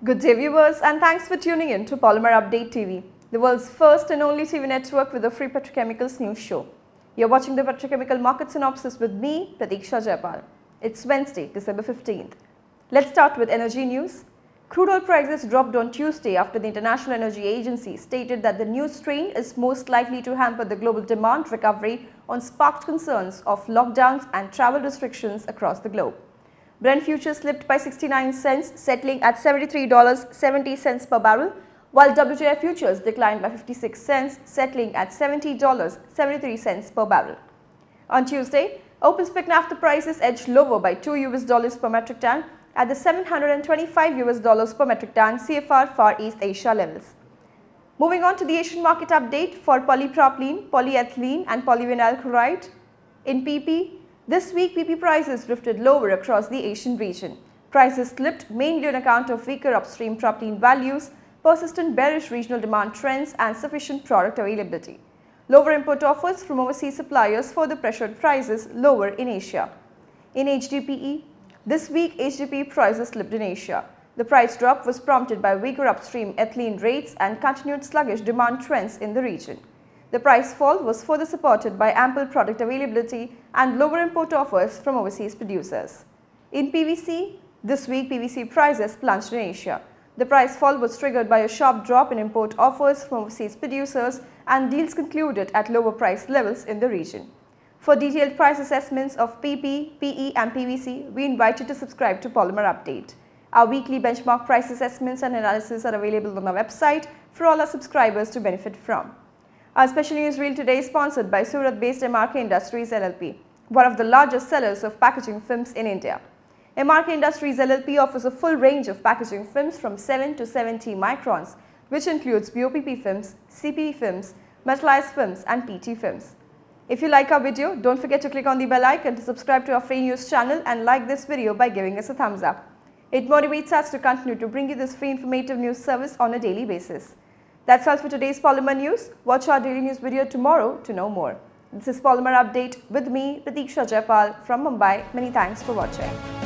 Good day viewers, and thanks for tuning in to Polymer Update TV, the world's first and only TV network with a free petrochemicals news show. You're watching the Petrochemical Market Synopsis with me, Pratiksha Jaipal. It's Wednesday, December 15th. Let's start with energy news. Crude oil prices dropped on Tuesday after the International Energy Agency stated that the new strain is most likely to hamper the global demand recovery on sparked concerns of lockdowns and travel restrictions across the globe. Brent futures slipped by 69 cents, settling at $73.70 per barrel, while WTI futures declined by 56 cents, settling at $70.73 per barrel. On Tuesday, OpenSpec naphtha prices edged lower by $2 per metric ton at the $725 per metric ton CFR Far East Asia levels. Moving on to the Asian market update for polypropylene, polyethylene and polyvinyl chloride. In PP, this week PP prices drifted lower across the Asian region. Prices slipped mainly on account of weaker upstream propylene values, persistent bearish regional demand trends and sufficient product availability. Lower import offers from overseas suppliers further pressured prices lower in Asia. In HDPE, this week HDPE prices slipped in Asia. The price drop was prompted by weaker upstream ethylene rates and continued sluggish demand trends in the region. The price fall was further supported by ample product availability and lower import offers from overseas producers. In PVC, this week PVC prices plunged in Asia. The price fall was triggered by a sharp drop in import offers from overseas producers and deals concluded at lower price levels in the region. For detailed price assessments of PP, PE and PVC, we invite you to subscribe to Polymer Update. Our weekly benchmark price assessments and analysis are available on our website for all our subscribers to benefit from. Our special news reel today is sponsored by Surat-based MRK Industries LLP, one of the largest sellers of packaging films in India. MRK Industries LLP offers a full range of packaging films from 7 to 70 microns, which includes BOPP films, CPE films, metallized films and PT films. If you like our video, don't forget to click on the bell icon to subscribe to our free news channel and like this video by giving us a thumbs up. It motivates us to continue to bring you this free informative news service on a daily basis. That's all for today's Polymer News. Watch our daily news video tomorrow to know more. This is Polymer Update with me, Pratiksha Jaipal from Mumbai. Many thanks for watching.